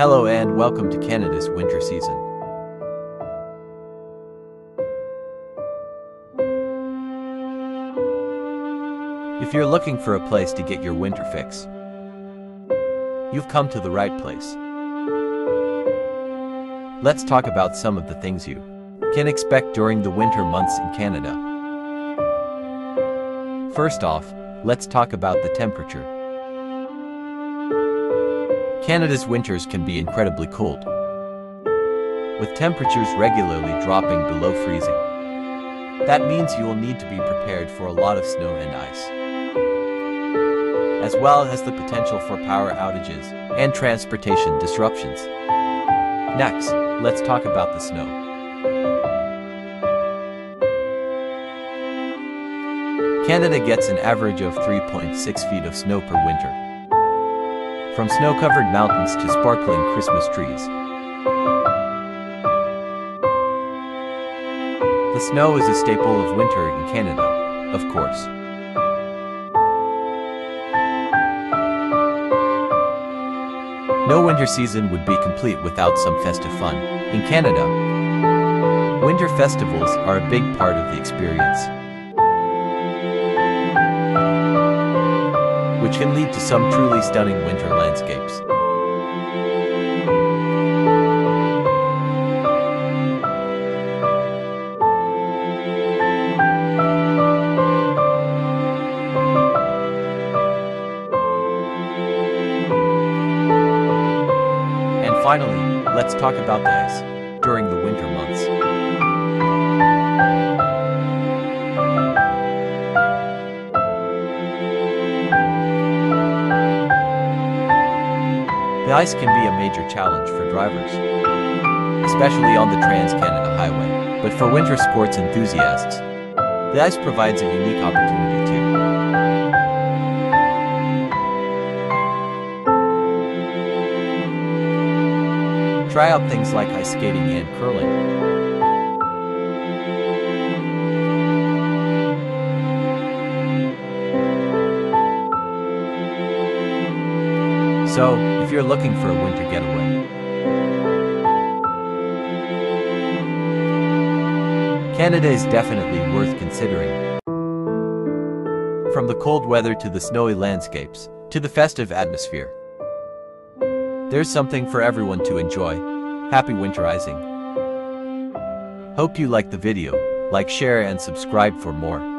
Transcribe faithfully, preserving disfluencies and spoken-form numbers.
Hello and welcome to Canada's winter season. If you're looking for a place to get your winter fix, you've come to the right place. Let's talk about some of the things you can expect during the winter months in Canada. First off, let's talk about the temperature. Canada's winters can be incredibly cold, with temperatures regularly dropping below freezing. That means you will need to be prepared for a lot of snow and ice, as well as the potential for power outages and transportation disruptions. Next, let's talk about the snow. Canada gets an average of three point six feet of snow per winter, from snow-covered mountains to sparkling Christmas trees. The snow is a staple of winter in Canada, of course. No winter season would be complete without some festive fun. In Canada, winter festivals are a big part of the experience, which can lead to some truly stunning winter landscapes. And finally, let's talk about the ice during the winter months. The ice can be a major challenge for drivers, especially on the Trans-Canada Highway. But for winter sports enthusiasts, the ice provides a unique opportunity too. Try out things like ice skating and curling. So, if you're looking for a winter getaway, Canada is definitely worth considering. From the cold weather to the snowy landscapes, to the festive atmosphere, there's something for everyone to enjoy. Happy winterizing! Hope you liked the video. Like, share and subscribe for more.